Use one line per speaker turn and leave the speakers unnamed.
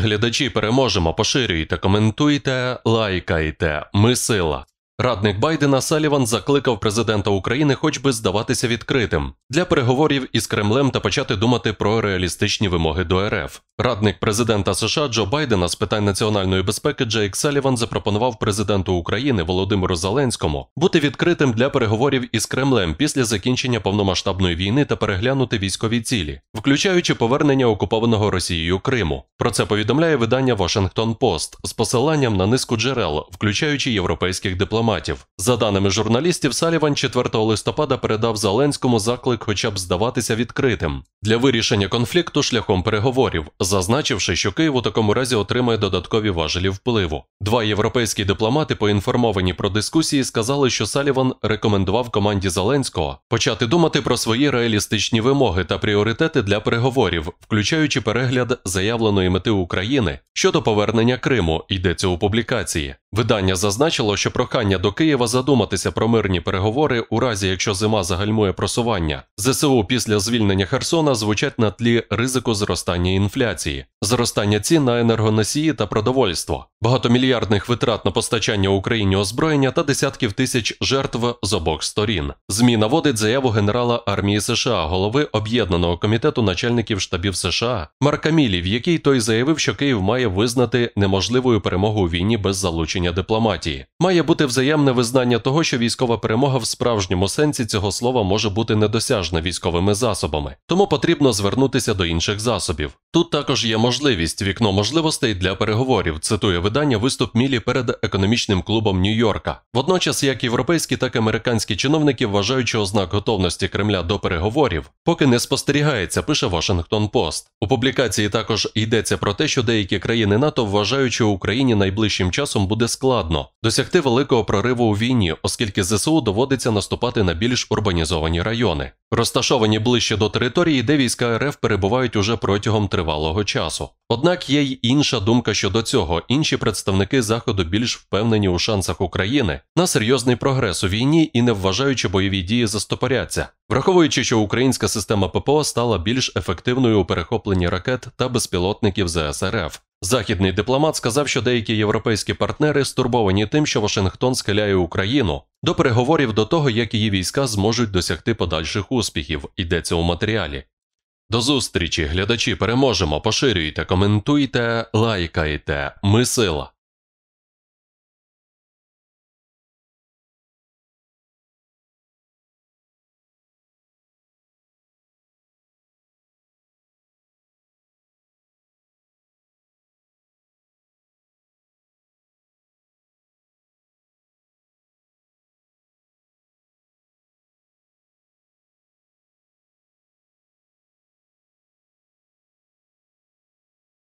Глядачі, переможемо, поширюйте, коментуйте, лайкайте. Ми сила. Радник Байдена Саліван закликав президента України хоч би здаватися відкритим для переговорів із Кремлем та почати думати про реалістичні вимоги до РФ. Радник президента США Джо Байдена з питань національної безпеки Джейк Саліван запропонував президенту України Володимиру Зеленському бути відкритим для переговорів із Кремлем після закінчення повномасштабної війни та переглянути військові цілі, включаючи повернення окупованого Росією Криму. Про це повідомляє видання Washington Post з посиланням на низку джерел, включаючи європейських дипломатів. За даними журналістів, Саліван 4 листопада передав Зеленському заклик хоча б здаватися відкритим для вирішення конфлікту шляхом переговорів, зазначивши, що Київ у такому разі отримає додаткові важелі впливу. Два європейські дипломати, поінформовані про дискусії, сказали, що Саліван рекомендував команді Зеленського почати думати про свої реалістичні вимоги та пріоритети для переговорів, включаючи перегляд заявленої мети України щодо повернення Криму, йдеться у публікації. Видання зазначило, що прохання до Києва задуматися про мирні переговори у разі, якщо зима загальмує просування ЗСУ після звільнення Херсона, звучать на тлі ризику зростання інфляції, зростання цін на енергоносії та продовольство, багатомільярдних витрат на постачання Україні озброєння та десятків тисяч жертв з обох сторін. ЗМІ наводить заяву генерала армії США, голови Об'єднаного комітету начальників штабів США Марка Міллі, в якій той заявив, що Київ має визнати неможливою перемогу у війні без залучення дипломатії. Має бути взаємне визнання того, що військова перемога в справжньому сенсі цього слова може бути недосяжна військовими засобами, тому потрібно звернутися до інших засобів. Тут також є можливість, вікно можливостей для переговорів, цитує видання виступ Міллі перед економічним клубом Нью-Йорка. Водночас, як європейські, так і американські чиновники вважають, що ознак готовності Кремля до переговорів поки не спостерігається, пише Washington Post. У публікації також йдеться про те, що деякі країни НАТО вважають, що Україні найближчим часом буде складно досягти великого прориву у війні, оскільки ЗСУ доводиться наступати на більш урбанізовані райони, розташовані ближче до території, де війська РФ перебувають уже протягом тривалого часу. Однак є й інша думка щодо цього. Інші представники Заходу більш впевнені у шансах України на серйозний прогрес у війні і не вважаючи бойові дії застопоряться, враховуючи, що українська система ППО стала більш ефективною у перехопленні ракет та безпілотників ЗС РФ. Західний дипломат сказав, що деякі європейські партнери стурбовані тим, що Вашингтон схиляє Україну до переговорів до того, як її війська зможуть досягти подальших успіхів, йдеться у матеріалі. До зустрічі, глядачі, переможемо, поширюйте, коментуйте, лайкайте. Ми сила.